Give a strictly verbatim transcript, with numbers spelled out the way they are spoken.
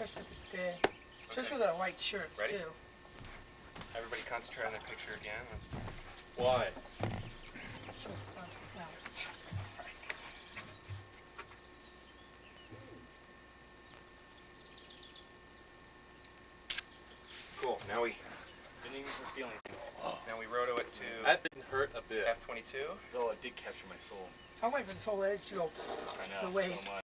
especially this day. Especially okay. with the white shirts, Ready? too. Everybody concentrate on the picture again. Let's... Why? No. Cool. Now we... Didn't even feel anything. Oh. Now we roto it to... That didn't hurt a bit. F twenty-two. Though it did capture my soul. I'm waiting for this whole edge to go I know, away. so much.